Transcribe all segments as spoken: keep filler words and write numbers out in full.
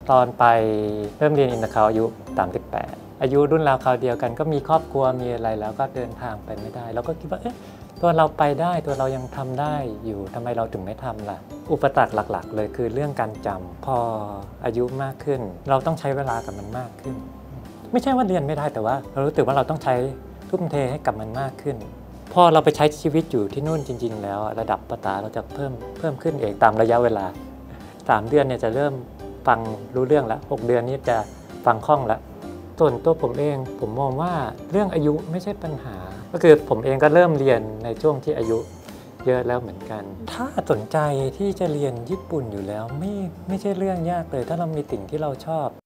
ตอนไปเริ่มเรียนอินเตอร์เขาอายุสามสิบแปดอายุรุ่นราวคราวเดียวกันก็มีครอบครัวมีอะไรแล้วก็เดินทางไปไม่ได้เราก็คิดว่าเอ๊ะตัวเราไปได้ตัวเรายังทำได้อยู่ทำไมเราถึงไม่ทำล่ะอุปสรรคหลักๆเลยคือเรื่องการจำพออายุมากขึ้นเราต้องใช้เวลากับมันมากขึ้นไม่ใช่ว่าเรียนไม่ได้แต่ว่าเรารู้สึกว่าเราต้องใช้ทุ่มเทให้กับมันมากขึ้นพอเราไปใช้ชีวิตอยู่ที่นู่นจริงๆแล้วระดับภาษาเราจะเพิ่มเพิ่มขึ้นเองตามระยะเวลาสามเดือนเนี่ยจะเริ่มฟังรู้เรื่องแล้วหกเดือนนี้จะฟังคล่องแล้วส่วนตัวผมเองผมมองว่าเรื่องอายุไม่ใช่ปัญหาก็คือผมเองก็เริ่มเรียนในช่วงที่อายุเยอะแล้วเหมือนกันถ้าสนใจที่จะเรียนญี่ปุ่นอยู่แล้วไม่ไม่ใช่เรื่องยากเลยถ้าเรามีสิ่งที่เราชอบ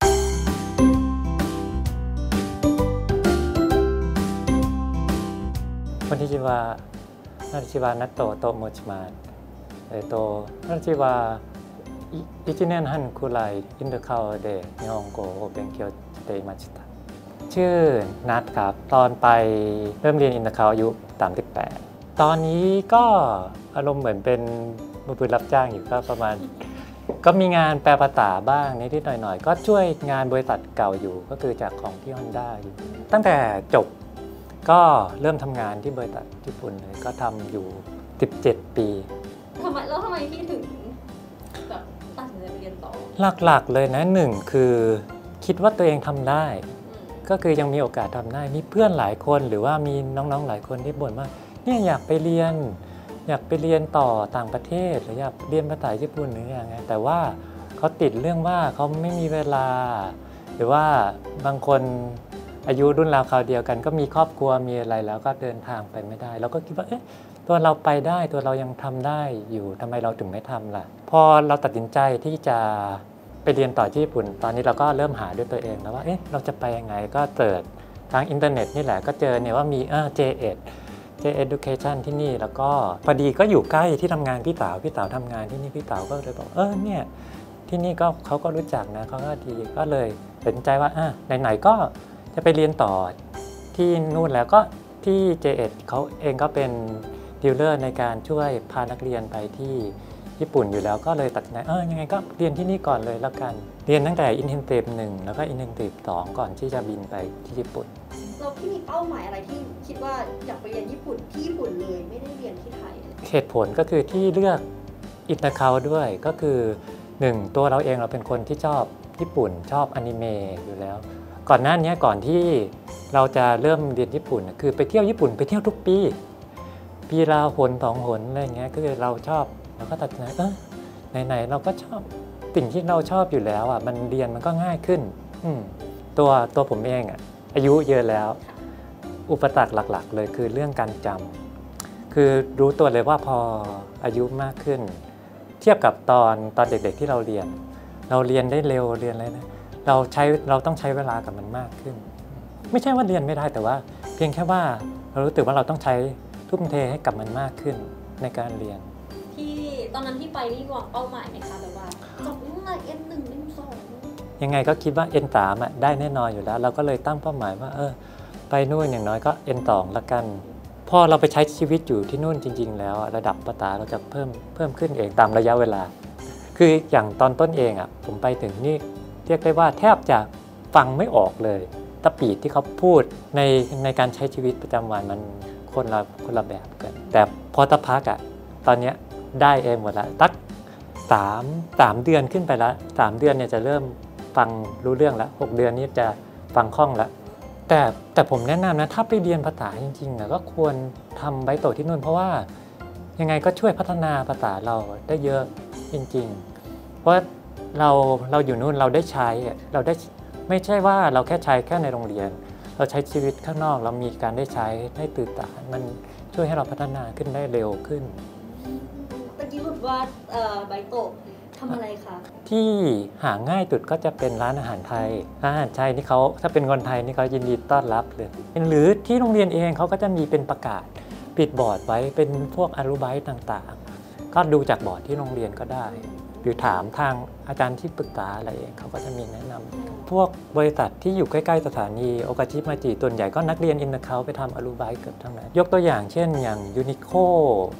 こんにちは。ナルチはナットと申します。えっとナルチはいちねんはんくらいインドカオで日本語を勉強していました。ชื่อนัทครับตอนไปเริ่มเรียนอินเตอร์เขาอายุสามสิบแปดตอนนี้ก็อารมณ์เหมือนเป็นมือปืนรับจ้างอยู่ก็ประมาณก็มีงานแปลภาษาบ้างนิดๆหน่อยๆก็ช่วยงานบริษัทเก่าอยู่ก็คือจากของที่ Honda อยู่ตั้งแต่จบก็เริ่มทำงานที่บริษัทญี่ปุ่นเลยก็ทำอยู่สิบเจ็ดปีทำไมแล้วทำไมพี่ถึงแบบตัดสินใจไปเรียนต่อหลักๆเลยนะหนึ่งคือคิดว่าตัวเองทำได้ก็คือยังมีโอกาสทำได้มีเพื่อนหลายคนหรือว่ามีน้องๆหลายคนที่บ่นว่าเนี่ยอยากไปเรียนอยากไปเรียนต่อต่างประเทศหรืออยากเรียนภาษาญี่ปุ่นหรืออย่างไงแต่ว่าเขาติดเรื่องว่าเขาไม่มีเวลาหรือว่าบางคนอายุรุ่นราวคราวเดียวกันก็มีครอบครัวมีอะไรแล้วก็เดินทางไปไม่ได้เราก็คิดว่าเอ๊ะตัวเราไปได้ตัวเรายังทำได้อยู่ทำไมเราถึงไม่ทำล่ะพอเราตัดสินใจที่จะไปเรียนต่อที่ญี่ปุ่นตอนนี้เราก็เริ่มหาด้วยตัวเองแล้วว่าเอ๊ะเราจะไปยังไงก็เสิร์ชทางอินเทอร์เน็ตนี่แหละก็เจอเนี่ยว่ามีเออ เจ เอ็ด J Education ที่นี่แล้วก็พอดีก็อยู่ใกล้ที่ทำงานพี่สาวพี่สาวทำงานที่นี่พี่สาวก็เลยบอกเออเนี่ยที่นี่ก็เขาก็รู้จักนะเขาก็ดีก็เลยตัดสินใจว่าอ่ะไหนๆก็จะไปเรียนต่อที่นู่นแล้วก็ที่ เจ เอ็ด เขาเองก็เป็นดีลเลอร์ในการช่วยพานักเรียนไปที่ญี่ปุ่นอยู่แล้วก็เลยตัดสินใจเออยังไงก็เรียนที่นี่ก่อนเลยแล้วกันเรียนตั้งแต่ Intensive หนึ่งแล้วก็ Intensive สองก่อนที่จะบินไปที่ญี่ปุ่นเราพี่มีเป้าหมายอะไรที่คิดว่าอยากไปเรียนญี่ปุ่นที่ญี่ปุ่นเลยไม่ได้เรียนที่ไทยเหตุผลก็คือที่เลือกอินเตอร์เคาด้วยก็คือหนึ่งตัวเราเองเราเป็นคนที่ชอบญี่ปุ่นชอบอนิเมะอยู่แล้วก่อนหน้านี้ก่อนที่เราจะเริ่มเรียนญี่ปุ่นคือไปเที่ยวญี่ปุ่นไปเที่ยวทุกปีปีละหนสองหนอะไรเงี้ยคือเราชอบเราก็ตัดสินใจเออไหนๆเราก็ชอบสิ่งที่เราชอบอยู่แล้วอ่ะมันเรียนมันก็ง่ายขึ้นตัวตัวผมเองอ่ะอายุเยอะแล้วอุปสรรคหลักๆเลยคือเรื่องการจำคือรู้ตัวเลยว่าพออายุมากขึ้นเทียบกับตอนตอนเด็กๆที่เราเรียนเราเรียนได้เร็วเรียนอะไรนะเราใช้เราต้องใช้เวลากับมันมากขึ้นไม่ใช่ว่าเรียนไม่ได้แต่ว่าเพียงแค่ว่าเรารู้สึกว่าเราต้องใช้ทุ่มเทให้กับมันมากขึ้นในการเรียนที่ตอนนั้นที่ไปนี่วางเป้าหมายไหมคะแบบว่าจบยังไง เอ็น หนึ่ง เอ็น สองยังไงก็คิดว่า เอ็น สาม อ่ะได้แน่นอนอยู่แล้วเราก็เลยตั้งเป้าหมายว่าเออไปนู่นอย่างน้อยก็ เอ็น สอง ละกันพอเราไปใช้ชีวิตอยู่ที่นู่นจริงๆแล้วระดับภาษาเราจะเพิ่มเพิ่มขึ้นเองตามระยะเวลาคืออย่างตอนต้นเองอ่ะผมไปถึงนี่เรียกได้ว่าแทบจะฟังไม่ออกเลยตะปีดที่เขาพูดในในการใช้ชีวิตประจำวันมันคนละคนละแบบกันแต่พอตะพักอ่ะตอนนี้ได้เองหมดแล้วตักสามสามเดือนขึ้นไปแล้วสามเดือนเนี่ยจะเริ่มฟังรู้เรื่องแล้วหกเดือนนี้จะฟังคล่องแล้วแต่แต่ผมแนะนำนะถ้าไปเรียนภาษาจริงๆนะก็ควรทำใบโตที่นู่นเพราะว่ายังไงก็ช่วยพัฒนาภาษาเราได้เยอะจริงๆเพราะเราเราอยู่นู่นเราได้ใช้เราได้ไม่ใช่ว่าเราแค่ใช้แค่ในโรงเรียนเราใช้ชีวิตข้างนอกเรามีการได้ใช้ได้ตื่นตามันช่วยให้เราพัฒนาขึ้นได้เร็วขึ้นตะกี้พูดว่าใบโตทำอะไรคะที่หาง่ายสุดก็จะเป็นร้านอาหารไทยร้านอาหารไทยนี่เขาถ้าเป็นคนไทยนี่เขายินดีต้อนรับเลยหรือที่โรงเรียนเองเขาก็จะมีเป็นประกาศปิดบอร์ดไว้เป็นพวกอารูไบต์ต่างๆก็ดูจากบอร์ดที่โรงเรียนก็ได้หรือถามทางอาจารย์ที่ปรึกษาอะไรเองเขาก็จะมีแนะนำพวกบริษัทที่อยู่ใกล้ๆสถานีโอกาชิมาจิส่วนใหญ่ก็นักเรียนอินเตอร์เขาไปทำอารูไบต์เกือบทั้งนั้นยกตัวอย่างเช่นอย่างยูนิโค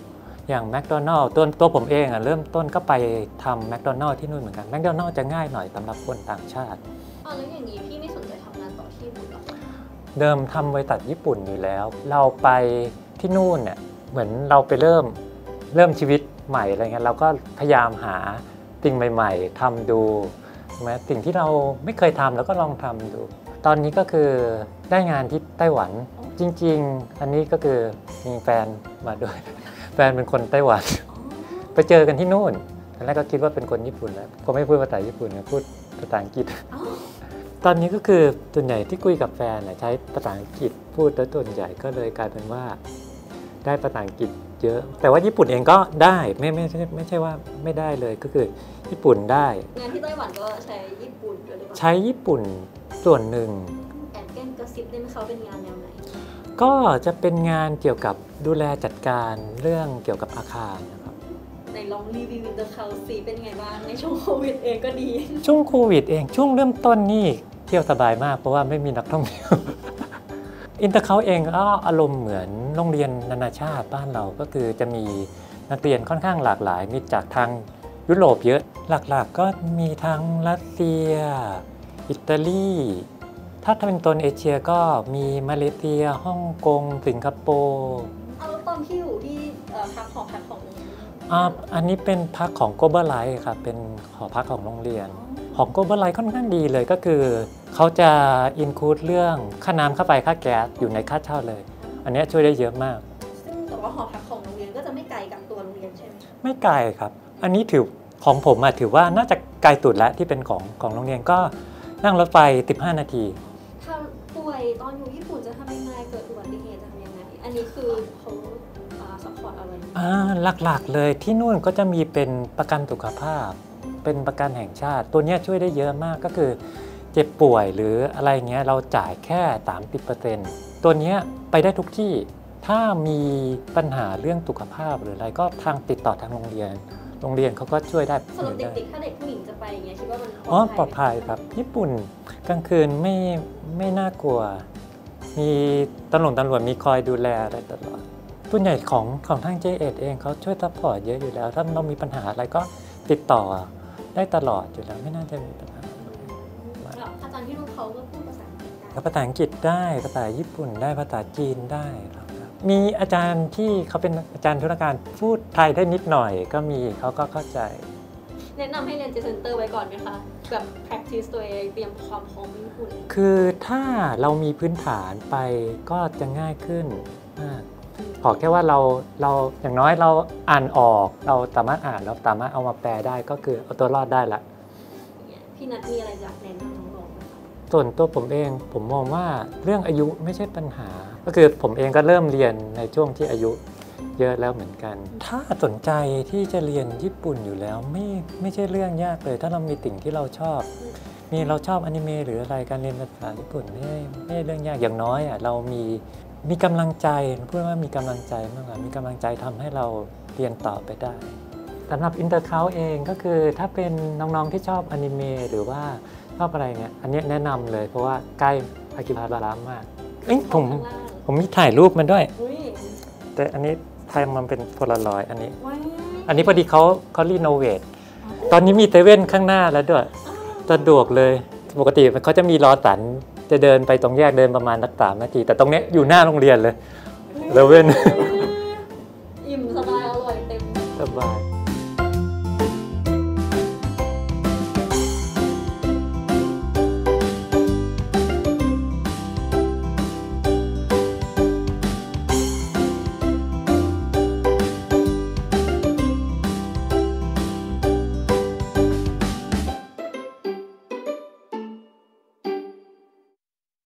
อย่างแมคโดนัลล์ตัวตัวผมเองอ่ะเริ่มต้นก็ไปทำแมคโดนัลล์ที่นู่นเหมือนกันแมคโดนัลล์จะง่ายหน่อยสำหรับคนต่างชาติอ๋อแล้วอย่างนี้พี่ไม่สนใจทำงานต่อที่ญี่ปุ่นหรอคะเดิมทำบริษัทญี่ปุ่นอยู่แล้วเราไปที่นู่นเนี่ยเหมือนเราไปเริ่มเริ่มชีวิตใหม่อะไรเงี้ยเราก็พยายามหาสิ่งใหม่ๆทำดูแม้สิ่งที่เราไม่เคยทำแล้วก็ลองทำดูตอนนี้ก็คือได้งานที่ไต้หวันจริงๆอันนี้ก็คือมีแฟนมาด้วยแฟนเป็นคนไต้หวันไปเจอกันที่นู่นตอนแรกก็คิดว่าเป็นคนญี่ปุ่นแล้วก็ไม่พูดภาษาญี่ปุ่นนะพูดภาษาอังกฤษตอนนี้ก็คือส่วนใหญ่ที่คุยกับแฟนใช้ภาษาอังกฤษพูดแล้วส่วนใหญ่ก็เลยกลายเป็นว่าได้ภาษาอังกฤษเยอะแต่ว่าญี่ปุ่นเองก็ได้ไม่ไม่ใช่ไม่ใช่ว่าไม่ได้เลยก็คือญี่ปุ่นได้งานที่ไต้หวันก็ใช้ญี่ปุ่นด้วยหรือเปล่าใช้ญี่ปุ่นส่วนหนึ่งแอบแกล้งกระซิบได้ไหมเขาเป็นงานแนวไหนก็จะเป็นงานเกี่ยวกับดูแลจัดการเรื่องเกี่ยวกับอาคารนะครับในลองรีวิวอินเตอร์เคาซีเป็นไงบ้างในช่วงโควิดเองก็ดีช่วงโควิดเองช่วงเริ่มต้นนี่เที่ยวสบายมากเพราะว่าไม่มีนักท่องเที่ยวอินเตอร์เคาเองก็อารมณ์เหมือนโรงเรียนนานาชาติบ้านเราก็คือจะมีนักเรียนค่อนข้างหลากหลายมีจากทางยุโรปเยอะหลักๆก็มีทั้งรัสเซียอิตาลีถ้าเป็นโซนเอเชียก็มีมาเลเซียฮ่องกงสิงคโปร์เอาแล้วตอนที่อยู่ที่พักหอพักของอ่าอันนี้เป็นพักของโกเบอร์ไลท์ครับเป็นหอพักของโรงเรียนของโกเบอร์ไลท์ค่อนข้างดีเลยก็คือเขาจะอินคลูดเรื่องค่าน้ำค่าไฟค่าแก๊สอยู่ในค่าเช่าเลยอันนี้ช่วยได้เยอะมากซึ่งแต่ว่าหอพักของโรงเรียนก็จะไม่ไกลกับตัวโรงเรียนใช่ไหมไม่ไกลครับอันนี้ถือของผมอะถือว่าน่าจะไกลสุดแล้วที่เป็นของของโรงเรียนก็นั่งรถไฟสิบห้านาทีถ้าป่วยตอนอยู่ญี่ปุ่นจะทำยังไงเกิดอุบัติเหตุจะทำยังไงอันนี้คือเขาซัพพอร์ตอะไรอ่าหลักๆเลยที่นู่นก็จะมีเป็นประกันสุขภาพเป็นประกันแห่งชาติตัวนี้ช่วยได้เยอะมากก็คือเจ็บป่วยหรืออะไรเงี้ยเราจ่ายแค่ สามสิบเปอร์เซ็นต์ ตัวนี้ไปได้ทุกที่ถ้ามีปัญหาเรื่องสุขภาพหรืออะไรก็ทางติดต่อทางโรงเรียนโรงเรียนเขาก็ช่วยได้สำหรับเด็กๆถ้าเด็กผู้หญิงจะไปอย่างเงี้ยคิดว่ามันอ๋อปลอดภัยครับญี่ปุ่นกลางคืนไม่ไม่น่ากลัวมีตำรวจตำรวจมีคอยดูแลได้ตลอดส่วนใหญ่ของของทาง เจ เอ เองเขาช่วยซัพพอร์ตเยอะอยู่แล้วถ้าเรามีปัญหาอะไรก็ติดต่อได้ตลอดอยู่แล้วไม่น่าจะมีปัญหาอาจารย์ที่นู่นเขาก็พูดภาษาอังกฤษได้ภาษาอังกฤษได้ภาษาญี่ปุ่นได้ภาษาจีนได้ครับมีอาจารย์ที่เขาเป็นอาจารย์ธุรการพูดไทยได้นิดหน่อยก็มีเขาก็เข้าใจแนะนำให้เรียน J Center ไว้ก่อนไหมคะแบบ practice ตัวเองเตรียมความพร้อมญี่ปุ่นคือถ้าเรามีพื้นฐานไปก็จะง่ายขึ้นมากขอแค่ว่าเราเราอย่างน้อยเราอ่านออกเราสามารถอ่านเราสามารถเอามาแปลได้ก็คือเอาตัวรอดได้ละพี่นัทมีอะไรอยากแนะนำน้องๆไหมคะส่วนตัวผมเองผมมองว่าเรื่องอายุไม่ใช่ปัญหาก็คือผมเองก็เริ่มเรียนในช่วงที่อายุเยอะแล้วเหมือนกันถ้าสนใจที่จะเรียนญี่ปุ่นอยู่แล้วไม่ไม่ใช่เรื่องยากเลยถ้าเรามีสิ่งที่เราชอบมีเราชอบอนิเมะหรืออะไรการเรียนภาษาญี่ปุ่นไม่ไม่ใช่เรื่องยากอย่างน้อยอ่ะเรามีมีกำลังใจพูดว่ามีกำลังใจมากกว่ามีกำลังใจทำให้เราเรียนต่อไปได้สำหรับอินเตอร์เคาท์เองก็คือถ้าเป็นน้องๆที่ชอบอนิเมะหรือว่าชอบอะไรเงี้ยอันนี้แนะนำเลยเพราะว่าใกล้อากิบาบารามากเอ้ยผมผมมีถ่ายรูปมันด้วยแต่อันนี้ไทยมันเป็นโพลารอยด์อันนี้อันนี้พอดีเขาเขารีโนเวทตอนนี้มีเซเว่นข้างหน้าแล้วด้วยสะดวกเลยปกติเขาจะมีรอสันจะเดินไปตรงแยกเดินประมาณสักสามนาทีแต่ตรงนี้อยู่หน้าโรงเรียนเลยเซเว่น